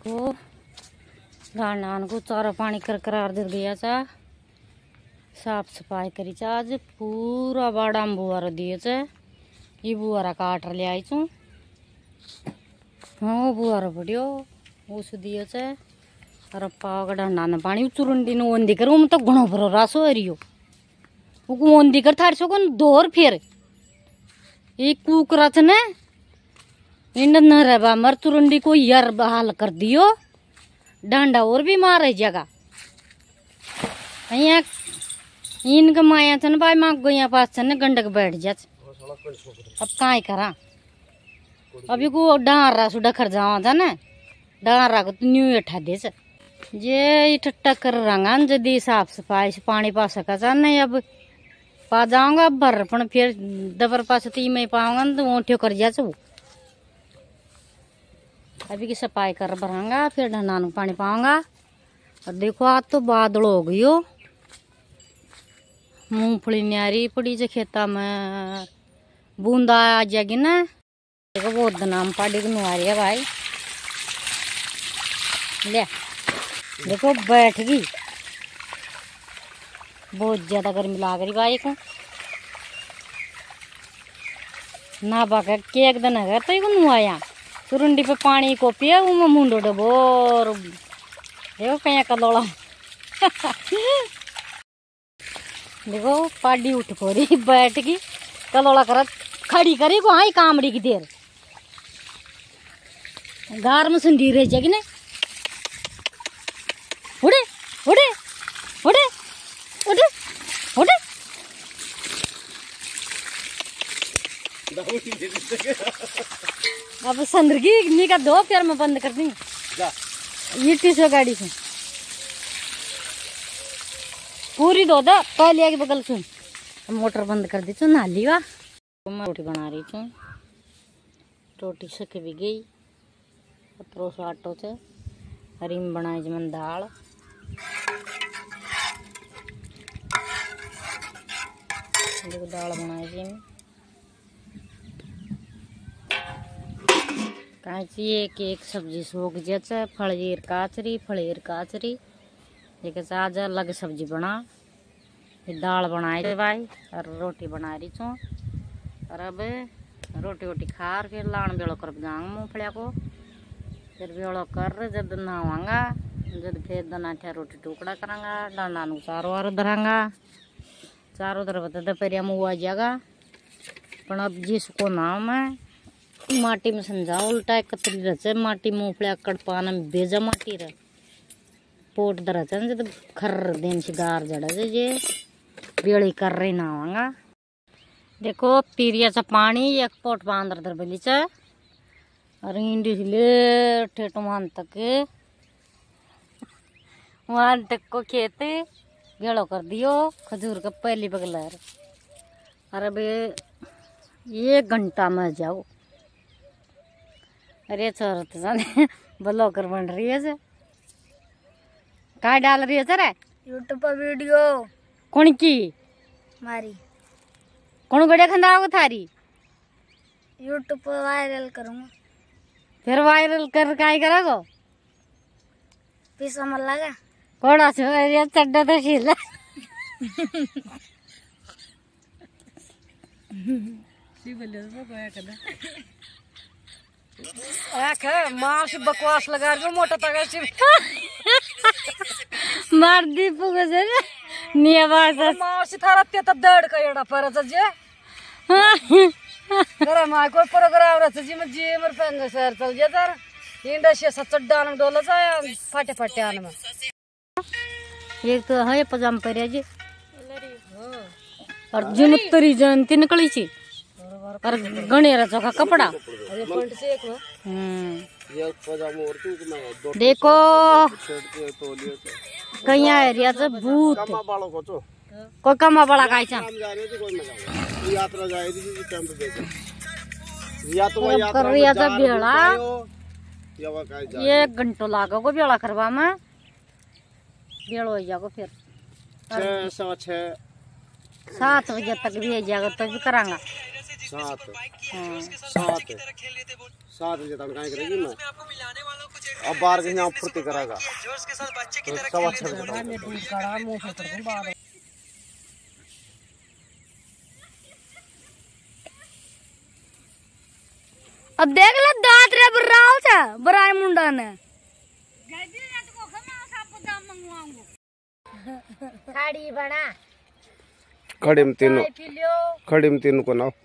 को नान को चारा पानी कर करार दे दिया चा, साफ सफाई करी चा। आज पूरा बाड़ा में बुआरा दिए चे, ये बुआरा काट ले आई चू। हाँ बुआरा बढ़ियो उस दिए चे। अरे पाव का डंडा न पानी चुरुंडी नो ओंदी कर तो घणो भरो रासो हरियो वो ओंदी कर थार सो कौन दोर फिर एक कुकरा च ने इंड न रबा मर चुरुंडी को यार बहाल कर दियो डंडा और भी मारे जगह यहाँ इनका माया चन भाई माँ गोया पास चन गंडक बैठ जा। अब काय करा अभी को डार रहा सुडा खर जावा था ना डार रहा को तो न्यू उठा दे से जे ठट्टा कर रंगान जदी साफ सफाई से पानी पा सका चा नहीं अब पा जाऊंगा अब भर पण फिर दबर पास ती मैं पाऊंगा तो ओठ्यो कर जा वो अभी की सफाई कर भरांगा फिर ढनान पानी पाऊंगा। और देखो आज तो बादल हो गई हो मूंगफली न्यारी पड़ी जे खेता में बूंदा आ जाएगी ना। देखो वो नाम पाड़ी की नुआरी है भाई ले देखो बैठ गई बहुत ज्यादा गर्मी लाग रही भाई को ना बाका के एक दिन है तो ये नुआया चुरुंडी पे पानी को पिया वो मुंडो डबोर देखो कहीं का लोड़ा देखो पाडी उठ पड़ी बैठ गई कलोड़ा कर खड़ी करी को हाई कामड़ी की देर गार में सुंदी रह जाएगी ना उड़े उड़े उड़े उड़े उड़े अब संदर्गी निका दो फिर मैं बंद कर दी ये टीसो गाड़ी से पूरी दो दा पहले आगे बगल सुन मोटर बंद कर दी चु नाली वा मैं रोटी बना रही छू रोटी सक भी गई पत्रों से आटो से हरी में बनाई जमन दाल देखो दाल बनाई जी काची एक एक सब्जी सूख जाए फलेर काचरी एक आज अलग सब्जी बना फिर दाल बनाई भाई और रोटी बना रही छू। और अब रोटी वोटी खा फिर लान बेड़ो कर जाऊंगा मूंगफलिया को फिर बेड़ो कर जब नहावांगा जब फिर दनाठिया रोटी टुकड़ा करांगा डांडा चारों वार धरांगा चारों तरफ दोपहरिया में हुआ जाएगा पर अब जिसको नाम है माटी में समझा उल्टा कतरी रचे माटी मूंगफलिया कड़पाना में बेजा माटी रहे पोट दरचा जब खर दिन से गार जड़ा जे बेड़ी कर रही नहावांगा। देखो पीरिया पानी एक पोट बांधर दर बली चा और इंडी ले ठेठ वहां तक को खेत गेड़ो कर दियो खजूर का पहली बगलर। और अब 1 घंटा में जाओ अरे चौरत जाने ब्लॉगर बन रही है से कहाँ डाल रही है सर यूट्यूब पर वीडियो कौन की मारी कौन गड़े खंदा थारी यूट्यूब पर वायरल करूँगा फिर वायरल कर काय करोगो पैसा मत लगा कोड़ा से अरे चड्डा तो शीला माँ से बकवास लगा रही मोटा तक मार दी पुगे से नियवास माँ से थारा ते दड़ का एड़ा पर जे करे माँ कोई प्रोग्राम रहा जी में जी मर पेंगे सर चल जे तर इंडा से सचड्डा न डोला जाया फाटे फाटे आने में एक तो है पजामा परिया जी और जिन तरी जयंती निकली छी और गणेरा चौका कपड़ा देखो कहीं एरिया से भूत कोई कमा बड़ा का कर रही है भेड़ा 1 घंटो लागो बेड़ा करवा में बेड़ हो जाओ फिर 7 बजे तक भी जाएगा तो भी करांगा 7 बजे तक करेगी मैं अब बाहर के यहाँ फुर्ती करेगा तो अच्छा अब देख लो दांत रे बराल से बराय मुंडा ने खाड़ी बना खड़ी में तीनों को ना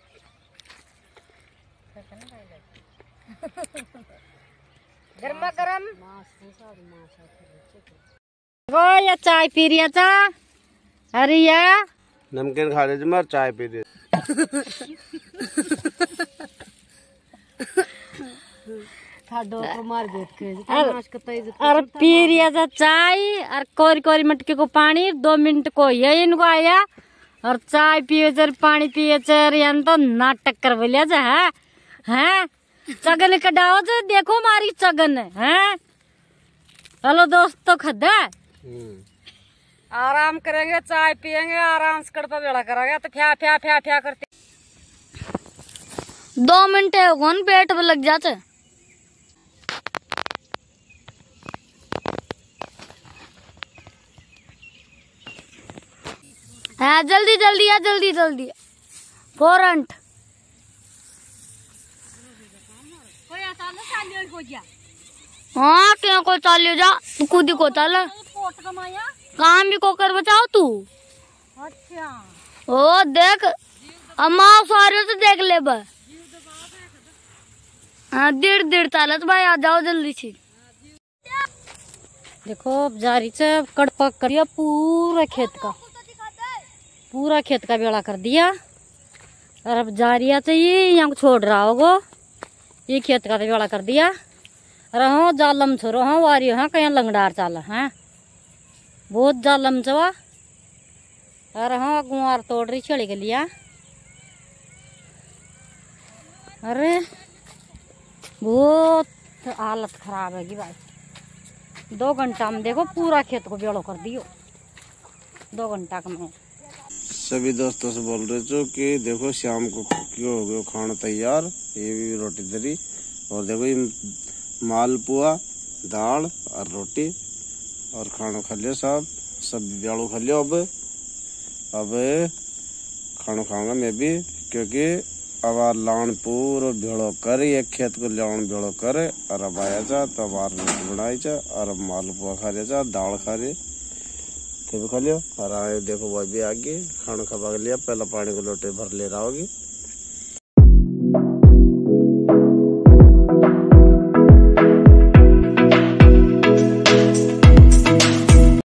गर्मा गरम वो या चाय पी रही था। अरे या नमकीन खा लीजिए मर चाय पी दे और पी रही था चाय और कोरी कोरी मटके को पानी 2 मिनट को ये इनको आया और चाय पिए चर पानी पिए चर यान तो नाटक कर बोलिया जा है चगन कटाओ तो देखो मारी चगन है। हेलो दोस्तों खद्दा आराम करेंगे चाय पियेंगे आराम से कड़पा बेड़ा करेंगे तो फ्या फ्या फ्या फ्या करते 2 मिनट है कौन पेट पे लग जाते। हाँ जल्दी जल्दी आ जल्दी जल्दी फौरन हाँ क्या को चालियो जा कूदी को चल काम भी को कर बचाओ तू। अच्छा ओ देख अम्मा सारे तो देख ले बा हाँ 1.5 चालत भाई आ जाओ जल्दी से। देखो जारी से कड़पक कर दिया पूरा खेत का बेड़ा कर दिया और अब जारिया तो ये यहाँ छोड़ रहा होगा ये खेत का तो बेड़ा कर दिया। रहो जालम छोरो हाँ वारी हाँ कहीं लंगडार चाला है बहुत जालम चवा और हाँ गुआर तोड़ रही चढ़ी के लिया। अरे बहुत हालत खराब है भाई 2 घंटा में देखो पूरा खेत को बेड़ो कर दियो 2 घंटा का मैं सभी दोस्तों से बोल रहे जो कि देखो शाम को क्यों हो गया खाना तैयार ये भी रोटी दरी और देखो ये मालपुआ दाल और रोटी और खाना खा लिया सब ब्याड़ू खा लिया। अब खाना खाऊंगा मैं भी क्योंकि अब लाण पूरा भेड़ो कर एक खेत को लाण भेड़ो कर और अब आया जा तो अब रोटी बनाई जा और अब मालपुआ खा लिया जा दाल खा रहे तो भी खा लिया और आए देखो वह भी आगे खाना खा लिया पहला पानी को लोटे भर ले रहा होगी।